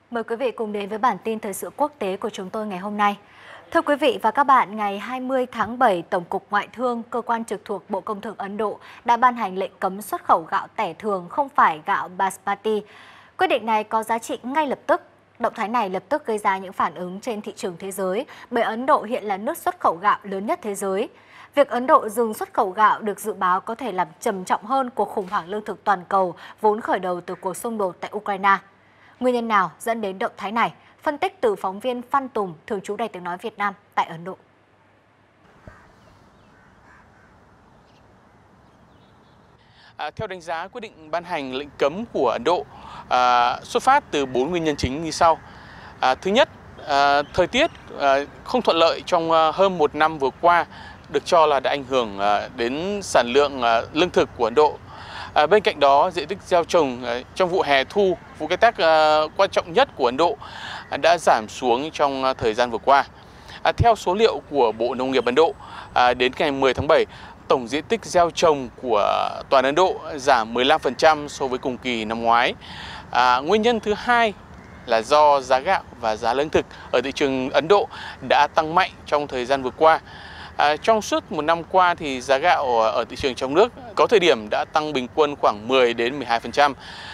Mời quý vị cùng đến với bản tin thời sự quốc tế của chúng tôi ngày hôm nay. Thưa quý vị và các bạn, ngày 20 tháng 7, Tổng cục Ngoại thương, cơ quan trực thuộc Bộ Công Thương Ấn Độ đã ban hành lệnh cấm xuất khẩu gạo tẻ thường không phải gạo Basmati. Quyết định này có giá trị ngay lập tức. Động thái này lập tức gây ra những phản ứng trên thị trường thế giới, bởi Ấn Độ hiện là nước xuất khẩu gạo lớn nhất thế giới. Việc Ấn Độ dừng xuất khẩu gạo được dự báo có thể làm trầm trọng hơn cuộc khủng hoảng lương thực toàn cầu vốn khởi đầu từ cuộc xung đột tại Ukraine. Nguyên nhân nào dẫn đến động thái này? Phân tích từ phóng viên Phan Tùng, thường trú Đài Tiếng nói Việt Nam tại Ấn Độ. Theo đánh giá, quyết định ban hành lệnh cấm của Ấn Độ xuất phát từ 4 nguyên nhân chính như sau. Thứ nhất, thời tiết không thuận lợi trong hơn một năm vừa qua được cho là đã ảnh hưởng đến sản lượng lương thực của Ấn Độ. Bên cạnh đó, diện tích gieo trồng trong vụ hè thu, vụ canh tác quan trọng nhất của Ấn Độ, đã giảm xuống trong thời gian vừa qua. Theo số liệu của Bộ Nông nghiệp Ấn Độ, đến ngày 10 tháng 7, tổng diện tích gieo trồng của toàn Ấn Độ giảm 15% so với cùng kỳ năm ngoái. Nguyên nhân thứ hai là do giá gạo và giá lương thực ở thị trường Ấn Độ đã tăng mạnh trong thời gian vừa qua. Trong suốt một năm qua thì giá gạo ở thị trường trong nước có thời điểm đã tăng bình quân khoảng 10 đến 12%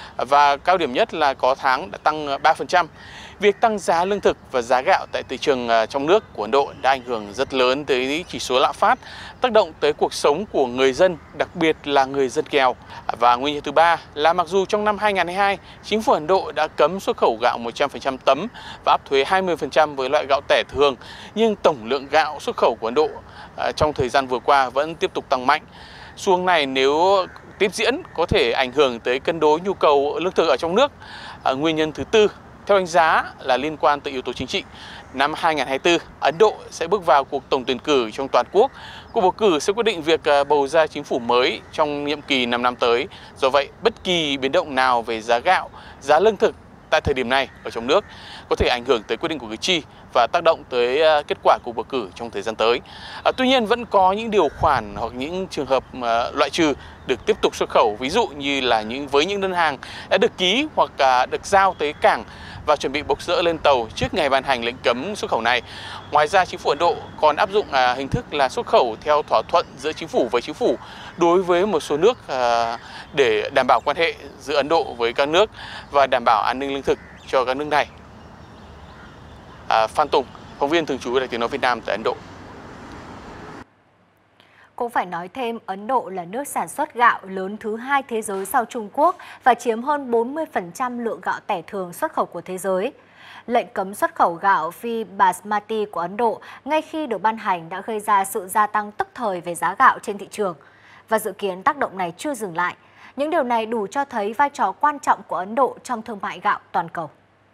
và cao điểm nhất là có tháng đã tăng 3%. Việc tăng giá lương thực và giá gạo tại thị trường trong nước của Ấn Độ đã ảnh hưởng rất lớn tới chỉ số lạm phát, tác động tới cuộc sống của người dân, đặc biệt là người dân nghèo. Và nguyên nhân thứ ba là mặc dù trong năm 2022, chính phủ Ấn Độ đã cấm xuất khẩu gạo 100% tấm và áp thuế 20% với loại gạo tẻ thường, nhưng tổng lượng gạo xuất khẩu của Ấn Độ trong thời gian vừa qua vẫn tiếp tục tăng mạnh. Xu hướng này nếu tiếp diễn có thể ảnh hưởng tới cân đối nhu cầu lương thực ở trong nước. Nguyên nhân thứ tư, theo đánh giá, là liên quan tới yếu tố chính trị. Năm 2024, Ấn Độ sẽ bước vào cuộc tổng tuyển cử trong toàn quốc. Cuộc bầu cử sẽ quyết định việc bầu ra chính phủ mới trong nhiệm kỳ 5 năm tới. Do vậy, bất kỳ biến động nào về giá gạo, giá lương thực tại thời điểm này ở trong nước có thể ảnh hưởng tới quyết định của cử tri và tác động tới kết quả cuộc bầu cử trong thời gian tới. Tuy nhiên, vẫn có những điều khoản hoặc những trường hợp loại trừ được tiếp tục xuất khẩu, ví dụ như là với những đơn hàng đã được ký hoặc được giao tới cảng và chuẩn bị bốc rỡ lên tàu trước ngày ban hành lệnh cấm xuất khẩu này. Ngoài ra, chính phủ Ấn Độ còn áp dụng hình thức là xuất khẩu theo thỏa thuận giữa chính phủ với chính phủ đối với một số nước để đảm bảo quan hệ giữa Ấn Độ với các nước và đảm bảo an ninh lương thực cho các nước này. Phan Tùng, phóng viên thường trú Đài Tiếng nói Việt Nam tại Ấn Độ. Cũng phải nói thêm, Ấn Độ là nước sản xuất gạo lớn thứ hai thế giới sau Trung Quốc và chiếm hơn 40% lượng gạo tẻ thường xuất khẩu của thế giới. Lệnh cấm xuất khẩu gạo phi Basmati của Ấn Độ ngay khi được ban hành đã gây ra sự gia tăng tức thời về giá gạo trên thị trường. Và dự kiến tác động này chưa dừng lại. Những điều này đủ cho thấy vai trò quan trọng của Ấn Độ trong thương mại gạo toàn cầu.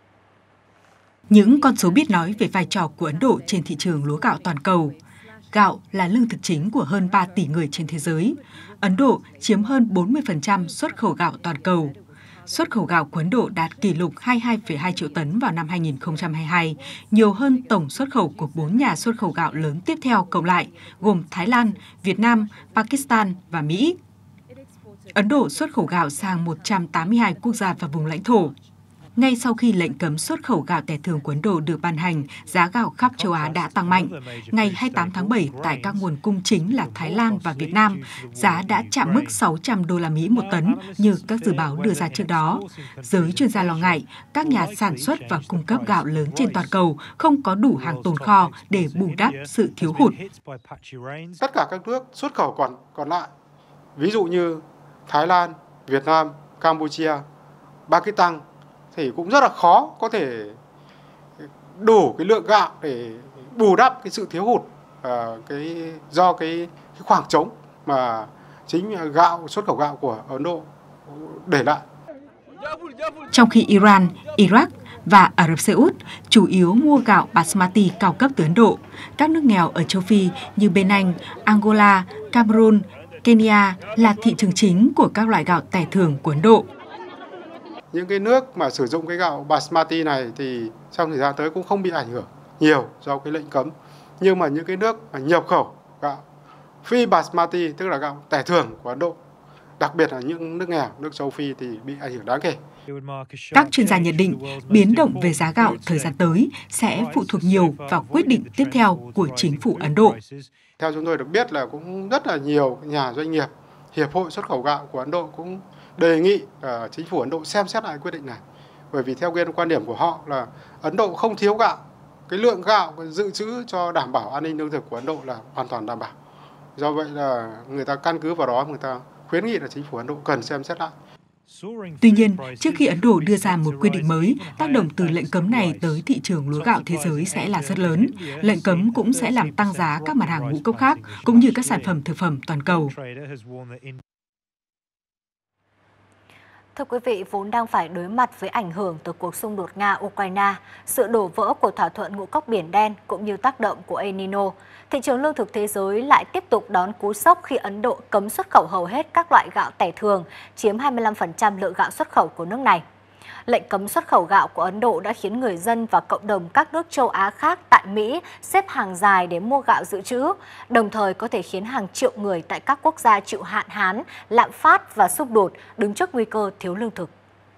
Những con số biết nói về vai trò của Ấn Độ trên thị trường lúa gạo toàn cầu. Gạo là lương thực chính của hơn 3 tỷ người trên thế giới. Ấn Độ chiếm hơn 40% xuất khẩu gạo toàn cầu. Xuất khẩu gạo của Ấn Độ đạt kỷ lục 22,2 triệu tấn vào năm 2022, nhiều hơn tổng xuất khẩu của 4 nhà xuất khẩu gạo lớn tiếp theo cộng lại, gồm Thái Lan, Việt Nam, Pakistan và Mỹ. Ấn Độ xuất khẩu gạo sang 182 quốc gia và vùng lãnh thổ. Ngay sau khi lệnh cấm xuất khẩu gạo tẻ thường của Ấn Độ được ban hành, giá gạo khắp châu Á đã tăng mạnh. Ngày 28 tháng 7, tại các nguồn cung chính là Thái Lan và Việt Nam, giá đã chạm mức 600 đô la Mỹ một tấn như các dự báo đưa ra trước đó. Giới chuyên gia lo ngại, các nhà sản xuất và cung cấp gạo lớn trên toàn cầu không có đủ hàng tồn kho để bù đắp sự thiếu hụt. Tất cả các nước xuất khẩu còn lại, ví dụ như Thái Lan, Việt Nam, Campuchia, Pakistan, thì cũng rất là khó có thể đủ cái lượng gạo để bù đắp cái sự thiếu hụt do cái khoảng trống mà chính gạo xuất khẩu gạo của Ấn Độ để lại. Trong khi Iran, Iraq và Ả Rập Xê Út chủ yếu mua gạo Basmati cao cấp từ Ấn Độ, các nước nghèo ở châu Phi như Benin, Angola, Cameroon, Kenya là thị trường chính của các loại gạo tẻ thường của Ấn Độ. Những cái nước mà sử dụng cái gạo Basmati này thì trong thời gian tới cũng không bị ảnh hưởng nhiều do cái lệnh cấm. Nhưng mà những cái nước mà nhập khẩu gạo phi Basmati, tức là gạo tẻ thường của Ấn Độ, đặc biệt là những nước nghèo, nước châu Phi thì bị ảnh hưởng đáng kể. Các chuyên gia nhận định, biến động về giá gạo thời gian tới sẽ phụ thuộc nhiều vào quyết định tiếp theo của chính phủ Ấn Độ. Theo chúng tôi được biết là cũng rất là nhiều nhà doanh nghiệp, Hiệp hội xuất khẩu gạo của Ấn Độ cũng đề nghị chính phủ Ấn Độ xem xét lại quyết định này. Bởi vì theo quan điểm của họ là Ấn Độ không thiếu gạo, cái lượng gạo dự trữ cho đảm bảo an ninh lương thực của Ấn Độ là hoàn toàn đảm bảo. Do vậy là người ta căn cứ vào đó, người ta khuyến nghị là chính phủ Ấn Độ cần xem xét lại. Tuy nhiên, trước khi Ấn Độ đưa ra một quy định mới, tác động từ lệnh cấm này tới thị trường lúa gạo thế giới sẽ là rất lớn. Lệnh cấm cũng sẽ làm tăng giá các mặt hàng ngũ cốc khác, cũng như các sản phẩm thực phẩm toàn cầu. Thưa quý vị, vốn đang phải đối mặt với ảnh hưởng từ cuộc xung đột Nga-Ukraine, sự đổ vỡ của thỏa thuận ngũ cốc Biển Đen cũng như tác động của El Nino, thị trường lương thực thế giới lại tiếp tục đón cú sốc khi Ấn Độ cấm xuất khẩu hầu hết các loại gạo tẻ thường, chiếm 25% lượng gạo xuất khẩu của nước này. Lệnh cấm xuất khẩu gạo của Ấn Độ đã khiến người dân và cộng đồng các nước châu Á khác tại Mỹ xếp hàng dài để mua gạo dự trữ, đồng thời có thể khiến hàng triệu người tại các quốc gia chịu hạn hán, lạm phát và xung đột đứng trước nguy cơ thiếu lương thực.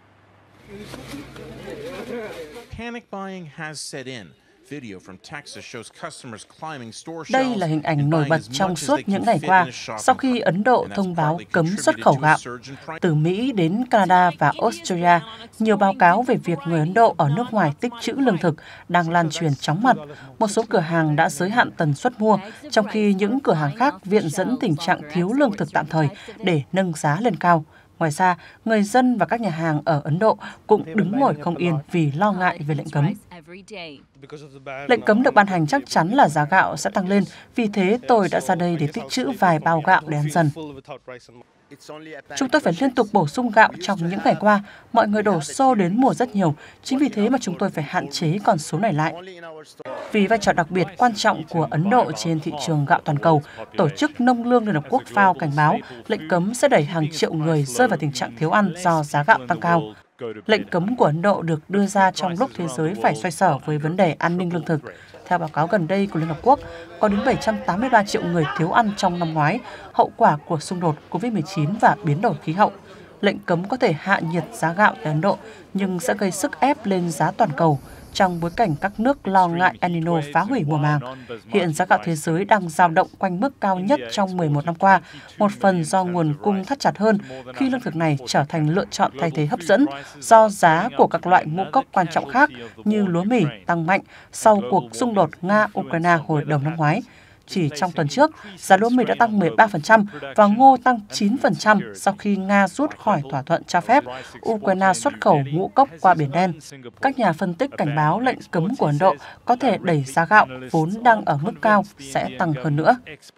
Đây là hình ảnh nổi bật trong suốt những ngày qua sau khi Ấn Độ thông báo cấm xuất khẩu gạo. Từ Mỹ đến Canada và Australia, nhiều báo cáo về việc người Ấn Độ ở nước ngoài tích trữ lương thực đang lan truyền chóng mặt. Một số cửa hàng đã giới hạn tần suất mua, trong khi những cửa hàng khác viện dẫn tình trạng thiếu lương thực tạm thời để nâng giá lên cao. Ngoài ra, người dân và các nhà hàng ở Ấn Độ cũng đứng ngồi không yên vì lo ngại về lệnh cấm. Lệnh cấm được ban hành chắc chắn là giá gạo sẽ tăng lên, vì thế tôi đã ra đây để tích trữ vài bao gạo để ăn dần. Chúng tôi phải liên tục bổ sung gạo trong những ngày qua, mọi người đổ xô đến mua rất nhiều, chính vì thế mà chúng tôi phải hạn chế con số này lại. Vì vai trò đặc biệt quan trọng của Ấn Độ trên thị trường gạo toàn cầu, Tổ chức Nông lương Liên Hợp Quốc FAO cảnh báo lệnh cấm sẽ đẩy hàng triệu người rơi vào tình trạng thiếu ăn do giá gạo tăng cao. Lệnh cấm của Ấn Độ được đưa ra trong lúc thế giới phải xoay sở với vấn đề an ninh lương thực. Theo báo cáo gần đây của Liên Hợp Quốc, có đến 783 triệu người thiếu ăn trong năm ngoái, hậu quả của xung đột COVID-19 và biến đổi khí hậu. Lệnh cấm có thể hạ nhiệt giá gạo tại Ấn Độ, nhưng sẽ gây sức ép lên giá toàn cầu trong bối cảnh các nước lo ngại El Nino phá hủy mùa màng. Hiện giá gạo thế giới đang dao động quanh mức cao nhất trong 11 năm qua, một phần do nguồn cung thắt chặt hơn khi lương thực này trở thành lựa chọn thay thế hấp dẫn do giá của các loại ngũ cốc quan trọng khác như lúa mì tăng mạnh sau cuộc xung đột Nga-Ukraine hồi đầu năm ngoái. Chỉ trong tuần trước, giá lúa mì đã tăng 13% và ngô tăng 9% sau khi Nga rút khỏi thỏa thuận cho phép Ukraine xuất khẩu ngũ cốc qua Biển Đen. Các nhà phân tích cảnh báo lệnh cấm của Ấn Độ có thể đẩy giá gạo vốn đang ở mức cao sẽ tăng hơn nữa.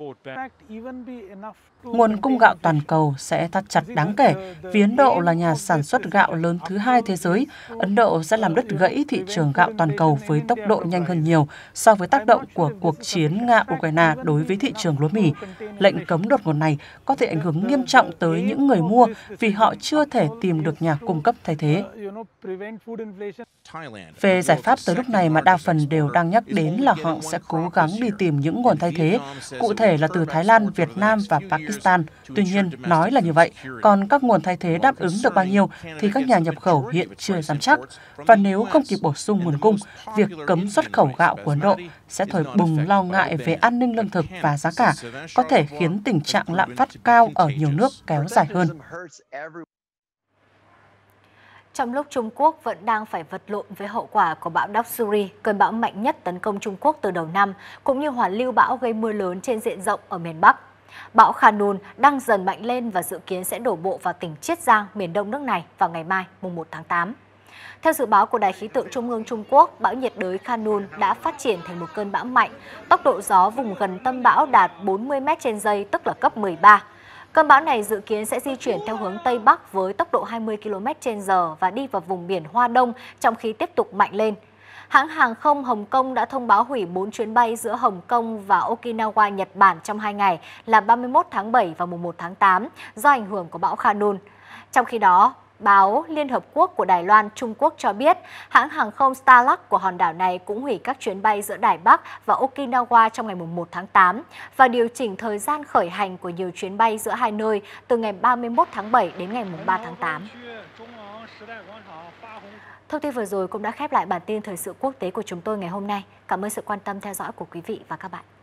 Nguồn cung gạo toàn cầu sẽ thắt chặt đáng kể vì Ấn Độ là nhà sản xuất gạo lớn thứ hai thế giới. Ấn Độ sẽ làm đứt gãy thị trường gạo toàn cầu với tốc độ nhanh hơn nhiều so với tác động của cuộc chiến Nga-Ukraine đối với thị trường lúa mì. Lệnh cấm đột ngột này có thể ảnh hưởng nghiêm trọng tới những người mua vì họ chưa thể tìm được nhà cung cấp thay thế. Về giải pháp tới lúc này mà đa phần đều đang nhắc đến là họ sẽ cố gắng đi tìm những nguồn thay thế, cụ thể là từ Thái Lan, Việt Nam và Pakistan. Tuy nhiên, nói là như vậy, còn các nguồn thay thế đáp ứng được bao nhiêu thì các nhà nhập khẩu hiện chưa dám chắc. Và nếu không kịp bổ sung nguồn cung, việc cấm xuất khẩu gạo của Ấn Độ sẽ thổi bùng lo ngại về an ninh lương thực và giá cả, có thể khiến tình trạng lạm phát cao ở nhiều nước kéo dài hơn. Trong lúc Trung Quốc vẫn đang phải vật lộn với hậu quả của bão Doksuri, cơn bão mạnh nhất tấn công Trung Quốc từ đầu năm, cũng như hoàn lưu bão gây mưa lớn trên diện rộng ở miền Bắc. Bão Khanun đang dần mạnh lên và dự kiến sẽ đổ bộ vào tỉnh Chiết Giang, miền đông nước này vào ngày mai, mùng 1 tháng 8. Theo dự báo của Đài khí tượng Trung ương Trung Quốc, bão nhiệt đới Khanun đã phát triển thành một cơn bão mạnh. Tốc độ gió vùng gần tâm bão đạt 40 m/giây, tức là cấp 13. Cơn bão này dự kiến sẽ di chuyển theo hướng Tây Bắc với tốc độ 20 km/h và đi vào vùng biển Hoa Đông trong khi tiếp tục mạnh lên. Hãng hàng không Hồng Kông đã thông báo hủy 4 chuyến bay giữa Hồng Kông và Okinawa, Nhật Bản trong 2 ngày là 31 tháng 7 và mùng 1 tháng 8 do ảnh hưởng của bão Khanun. Trong khi đó, Báo Liên Hợp Quốc của Đài Loan, Trung Quốc cho biết hãng hàng không Starlux của hòn đảo này cũng hủy các chuyến bay giữa Đài Bắc và Okinawa trong ngày 1 tháng 8 và điều chỉnh thời gian khởi hành của nhiều chuyến bay giữa hai nơi từ ngày 31 tháng 7 đến ngày 3 tháng 8. Thông tin vừa rồi cũng đã khép lại bản tin thời sự quốc tế của chúng tôi ngày hôm nay. Cảm ơn sự quan tâm theo dõi của quý vị và các bạn.